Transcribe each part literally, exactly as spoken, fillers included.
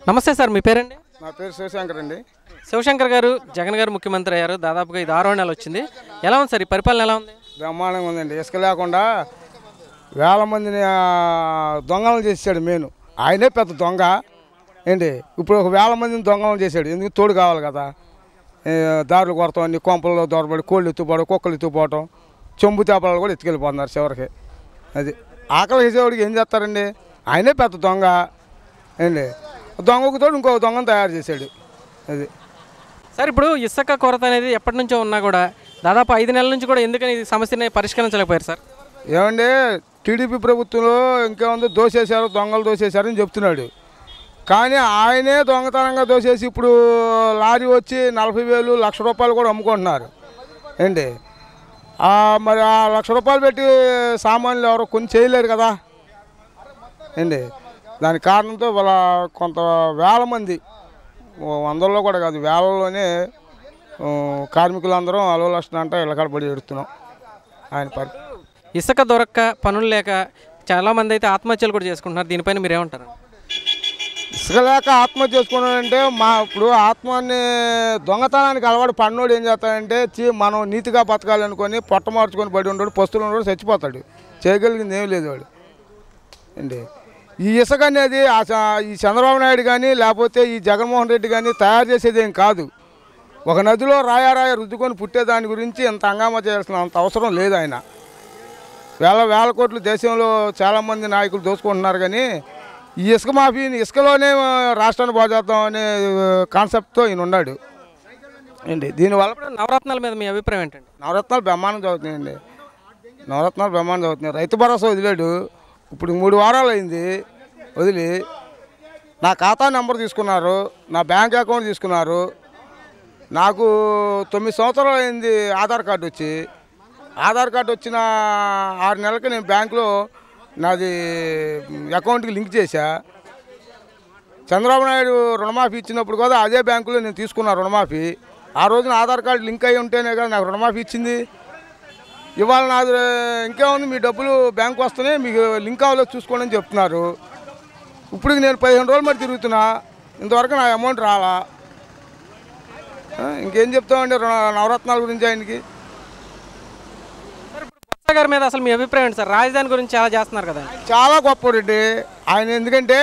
నమస్తే సార్, మీ పేరండి? నా పేరు శివశంకర్ అండి. శివశంకర్ గారు జగన్ గారు ముఖ్యమంత్రి అయ్యారు, దాదాపుగా ఇది ఆరో నెల వచ్చింది. ఎలా ఉంది సార్ ఈ పరిపాలన? ఎలా ఉంది? బ్రహ్మాండంగా ఉందండి. ఇసుక లేకుండా వేల మందిని దొంగలను చేసాడు. మెయిన్ ఆయనే పెద్ద దొంగ ఏంటి. ఇప్పుడు ఒక వేల మందిని దొంగలను చేశాడు. ఎందుకు? తోడు కావాలి కదా. దారులు కొడతాం, అన్ని కొంపల్లో దొరబడి కోళ్ళు ఎత్తుపోవడం, కుక్కలు ఎత్తుకుపోవడం, చెంబు చేపలు కూడా ఎత్తుకెళ్ళిపోతున్నారు చివరికి. అది ఆకలి వేసేవాడికి ఏం చేస్తారండి? ఆయనే పెద్ద దొంగ ఏంటి. దొంగకు తోడు ఇంకో దొంగను తయారు చేశాడు. అది సార్, ఇప్పుడు ఇసుక కొరత అనేది ఎప్పటి నుంచో ఉన్నా కూడా దాదాపు ఐదు నెలల నుంచి కూడా ఎందుకని ఈ సమస్యని పరిష్కరించలేకపోయారు సార్? ఏమండి, టీడీపీ ప్రభుత్వంలో ఇంకేముందో దోసేశారు, దొంగలు దోసేశారని చెప్తున్నాడు. కానీ ఆయనే దొంగతనంగా దోసేసి ఇప్పుడు లారీ వచ్చి నలభై వేలు లక్ష రూపాయలు కూడా అమ్ముకుంటున్నారు ఏంటి. మరి ఆ లక్ష రూపాయలు పెట్టి సామాన్యులు ఎవరో కొన్ని చేయలేరు కదా ఏంటి. దాని కారణంతో వాళ్ళ కొంత వేల మంది, వందల్లో కూడా కాదు వేలలోనే కార్మికులందరం అలవ లక్షలు అంటే ఇళ్ళకాడ పడి ఎడుతున్నాం ఆయన పరి. ఇసుక దొరక్క పనులు లేక చాలామంది అయితే ఆత్మహత్యలు కూడా చేసుకుంటున్నారు. దీనిపైన మీరేమంటారు? ఇసుక లేక ఆత్మహత్య చేసుకున్నాడంటే మా ఇప్పుడు ఆత్మని దొంగతనానికి అలవాటు పడినోడు ఏం చేస్తాడంటే మనం నీతిగా బతకాలనుకొని పొట్ట మార్చుకొని పడి ఉండడు, పస్తులు ఉండడు, చచ్చిపోతాడు. చేయగలిగింది ఏం లేదు వాడు అండి. ఈ ఇసుక అనేది ఈ చంద్రబాబు నాయుడు కానీ లేకపోతే ఈ జగన్మోహన్ రెడ్డి కానీ తయారు చేసేది ఏం కాదు. ఒక నదిలో రాయారాయ రుద్దుకొని పుట్టేదాని గురించి ఇంత హంగామా చేయాల్సిన అంత అవసరం లేదు. ఆయన వేల వేల కోట్లు దేశంలో చాలామంది నాయకులు దోచుకుంటున్నారు. కానీ ఈ ఇసుక మాఫీని ఇసుకలోనే రాష్ట్రాన్ని బాగు చేద్దాం అనే కాన్సెప్ట్తో ఈయన ఉన్నాడు అండి. దీనివల్ల నవరత్నాల మీద మీ అభిప్రాయం ఏంటండి? నవరత్నాలు బ్రహ్మాండం చదువుతున్నాయండి. నవరత్నాలు బ్రహ్మాండం చదువుతున్నాయి. రైతు భరోసా వదిలాడు. ఇప్పుడు మూడు వారాలు అయింది వదిలి. నా ఖాతా నెంబర్ తీసుకున్నారు, నా బ్యాంక్ అకౌంట్ తీసుకున్నారు. నాకు తొమ్మిది సంవత్సరాలు అయింది ఆధార్ కార్డు వచ్చి. ఆధార్ కార్డు వచ్చిన ఆరు నెలలకి నేను బ్యాంకులో నాది అకౌంట్కి లింక్ చేశా. చంద్రబాబు నాయుడు రుణమాఫీ ఇచ్చినప్పుడు కూడా అదే బ్యాంకులో నేను తీసుకున్నా రుణమాఫీ. ఆ రోజున ఆధార్ కార్డు లింక్ అయ్యి ఉంటేనే కదా నాకు రుణమాఫీ ఇచ్చింది. ఇవాళ నాది ఇంకేముంది, మీ డబ్బులు బ్యాంకు వస్తేనే మీకు లింక్ అవ్వలేదు చూసుకోండి అని చెప్తున్నారు. ఇప్పుడు నేను పదిహేను రోజులు మరి తిరుగుతున్నా, ఇంతవరకు నా అమౌంట్ రాలా. ఇంకేం చెప్తామండి నవరత్నాల గురించి ఆయనకి. బొత్స గారి మీద అసలు మీ అభిప్రాయం ఏంటి సార్? రాజధాని గురించి చాలా చేస్తున్నారు కదా. చాలా గొప్ప రెడ్డి ఆయన. ఎందుకంటే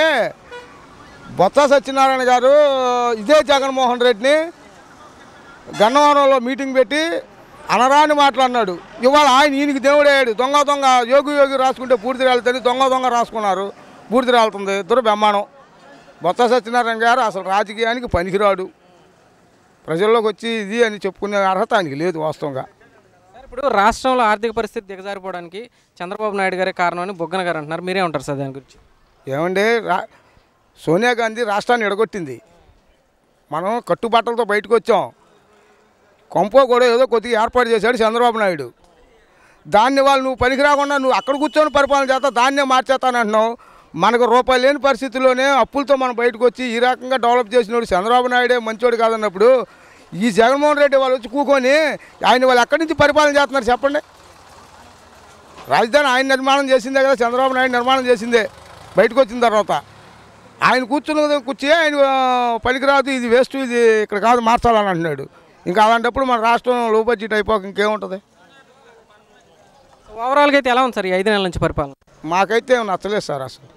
బొత్స సత్యనారాయణ గారు ఇదే జగన్మోహన్ రెడ్డిని గన్నవరంలో మీటింగ్ పెట్టి అనరాని మాట్లాడినాడు. ఇవాళ ఆయన ఈయనకి దేవుడయ్యాడు. దొంగ దొంగ యోగి యోగి రాసుకుంటే పూర్తి రాలుతుంది, దొంగ దొంగ రాసుకున్నారు పూర్తి రాలుతుంది. ఇద్దరు బ్రహ్మాండం. బొత్స సత్యనారాయణ గారు అసలు రాజకీయానికి పనికిరాడు. ప్రజల్లోకి వచ్చి ఇది అని చెప్పుకునే అర్హత ఆయనకి లేదు వాస్తవంగా. ఇప్పుడు రాష్ట్రంలో ఆర్థిక పరిస్థితి దిగజారిపోవడానికి చంద్రబాబు నాయుడు గారే కారణం అని బొగ్గన గారు అంటున్నారు. మీరే ఉంటారు సార్ దాని గురించి? ఏమండి, రా సోనియా గాంధీ రాష్ట్రాన్ని ఎడగొట్టింది. మనం కట్టుబట్టలతో బయటకు వచ్చాం. కొంపో కూడా ఏదో కొద్దిగా ఏర్పాటు చేశాడు చంద్రబాబు నాయుడు. దాన్ని వాళ్ళు నువ్వు పనికి రాకుండా నువ్వు అక్కడ కూర్చొని పరిపాలన చేస్తా దాన్నే మార్చేస్తానంటున్నావు. మనకు రూపాయలు లేని పరిస్థితుల్లోనే అప్పులతో మనం బయటకు వచ్చి ఈ రకంగా డెవలప్ చేసినోడు చంద్రబాబు నాయుడే మంచోడు కాదన్నప్పుడు ఈ జగన్మోహన్ రెడ్డి వాళ్ళు వచ్చి కూకొని ఆయన వాళ్ళు ఎక్కడి నుంచి పరిపాలన చేస్తున్నారు చెప్పండి? రాజధాని ఆయన నిర్మాణం చేసిందే కదా, చంద్రబాబు నాయుడు నిర్మాణం చేసిందే. బయటకు వచ్చిన తర్వాత ఆయన కూర్చున్న కూర్చి ఆయన పనికిరాదు, ఇది వేస్ట్, ఇది ఇక్కడ కాదు మార్చాలని అంటున్నాడు. ఇంకా అలాంటప్పుడు మన రాష్ట్రం లో బడ్జెట్ అయిపోక ఇంకేముంటుంది? ఓవరాల్గా అయితే ఎలా ఉంది సార్ ఈ ఐదు నెలల నుంచి పరిపాలన? మాకైతే నచ్చలేదు సార్. అసలు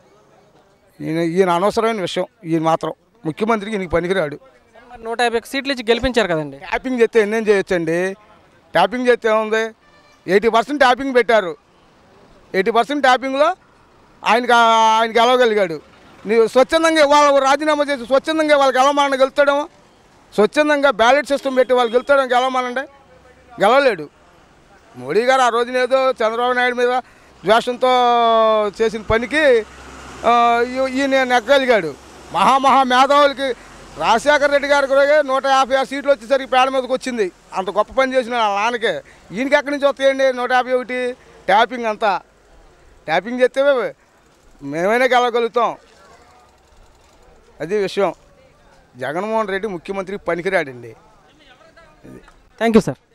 ఈయన ఈయన అనవసరమైన విషయం. ఈయన మాత్రం ముఖ్యమంత్రికి ఈయనకి పనికిరాడు. మరి నూట యాభై సీట్లు ఇచ్చి గెలిపించారు కదండి. ట్యాపింగ్ చేస్తే ఎన్నేం చేయొచ్చండి? ట్యాపింగ్ చేస్తే ఏముంది? ఎయిటీ పర్సెంట్ ట్యాపింగ్ పెట్టారు. ఎయిటీ పర్సెంట్ ట్యాపింగ్లో ఆయనకి ఆయనకి గెలవగలిగాడు. నీవు స్వచ్ఛందంగా వాళ్ళు రాజీనామా చేసి స్వచ్ఛందంగా వాళ్ళకి గెలవమని గెలుతాడేమో. స్వచ్ఛందంగా బ్యాలెట్ సిస్టమ్ పెట్టి వాళ్ళు గెలుతాడో గెలవమనండి, గెలవలేడు. మోడీ గారు ఆ రోజున ఏదో చంద్రబాబు నాయుడు మీద ద్వేషంతో చేసిన పనికి ఈయన నెగ్గలిగాడు. మహామహా మేధావులకి రాజశేఖర రెడ్డి గారికి కూడా నూట యాభై ఆరు సీట్లు వచ్చేసరికి పేడ మీదకి వచ్చింది. అంత గొప్ప పని చేసిన నాన్నకే. ఈయనకి ఎక్కడి నుంచి వస్తాయండి నూట యాభై ఒకటి? ట్యాపింగ్ అంతా ట్యాపింగ్ చేస్తే మేమైనా గెలవగలుగుతాం. అది విషయం. జగన్మోహన్ రెడ్డి ముఖ్యమంత్రికి పనికిరాడండి. Thank you sir.